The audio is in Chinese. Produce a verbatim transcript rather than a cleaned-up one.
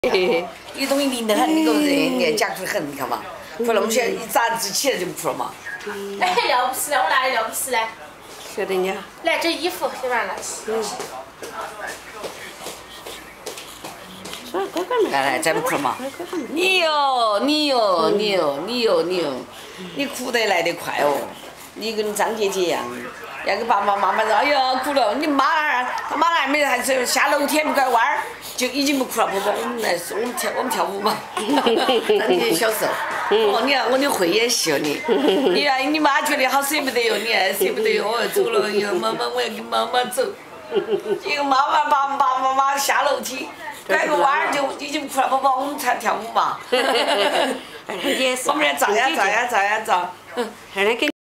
一东西淋得很，那个人你夹苦得很，你看嘛。后来我们现在一炸子起来就不哭了嘛。 哎，尿不湿了，我拿的尿不湿呢。 晓得你。 来，这衣服洗完了。嗯。 说乖乖嘛。 来来，再不哭了嘛。你哟，你哟，你哟，你哟，你哟，你哭得来得快哦。你跟张姐姐一样，要给爸爸妈妈说，哎呦哭了，你妈儿，他妈儿没还是下楼梯还没拐弯儿，就已经不哭了。婆婆，我们来，我们跳，我们跳舞嘛。张姐姐小时候，哦，你看我你会演戏哦你，你看你妈觉得好舍不得哟，你看舍不得哟，我要走了哟，妈妈我要跟妈妈走。结果妈妈把爸爸妈妈下楼梯，拐个弯儿就已经不哭了。婆婆，我们才跳舞嘛。我们来照呀照呀照呀照。 还能给。